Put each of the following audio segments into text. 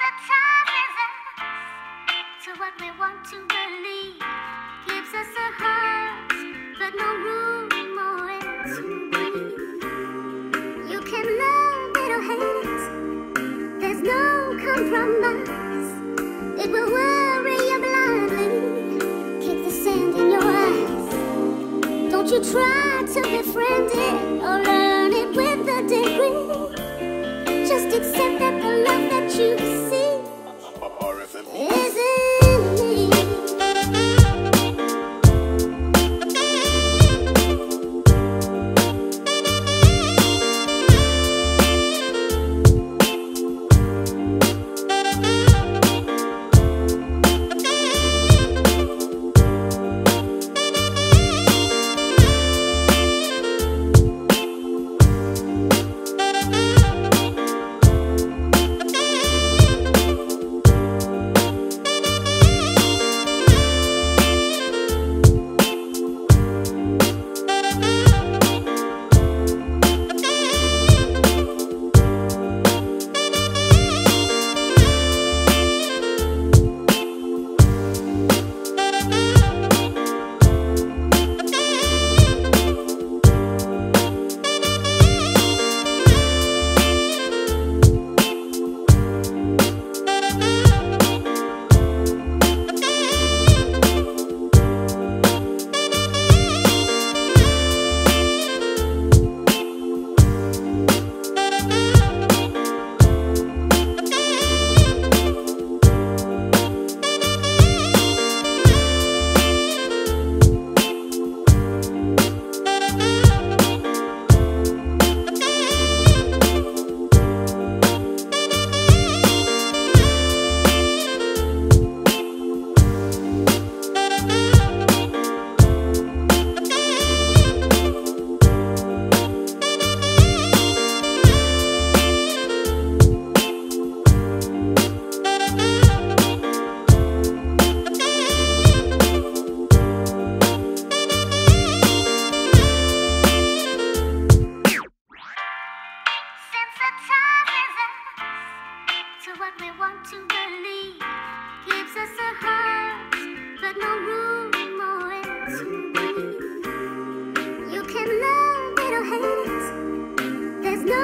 the time is us to what we want to believe. Gives us a heart, but no room or air to breathe. You can love it or hate it. There's no compromise. It will worry you blindly. Kick the sand in your eyes. Don't you try to befriend it or learn it with a degree. Just accept that the love that you see is in me. What we want to believe gives us a heart, but no room or air to breathe. You can love it or hate it. There's no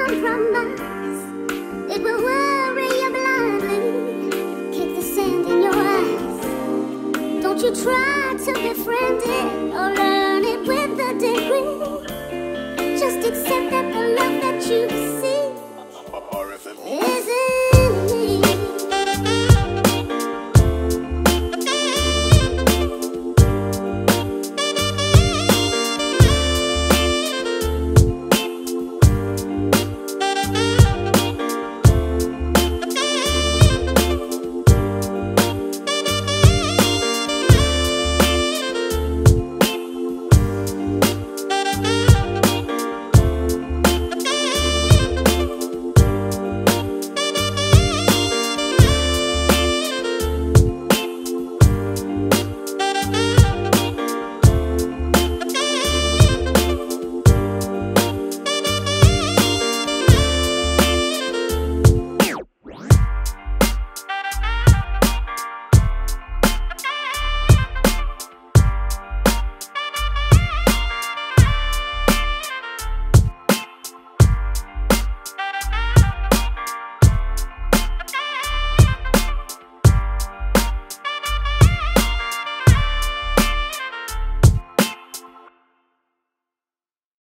compromise. It will worry you blindly. Kick the sand in your eyes. Don't you try to befriend it or learn it with a degree. Just accept that the love that you see is in